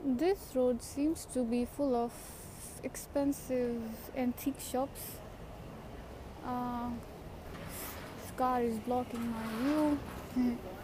This road seems to be full of expensive antique shops. Uh, this car is blocking my view.